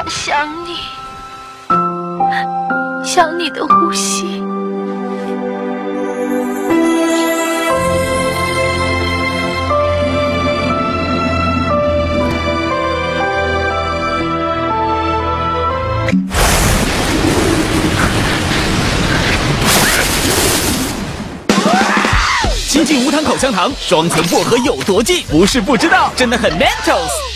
想你，想你的呼吸。 新晋无糖口香糖，双层薄荷有多劲？不是不知道，真的很 Mentos。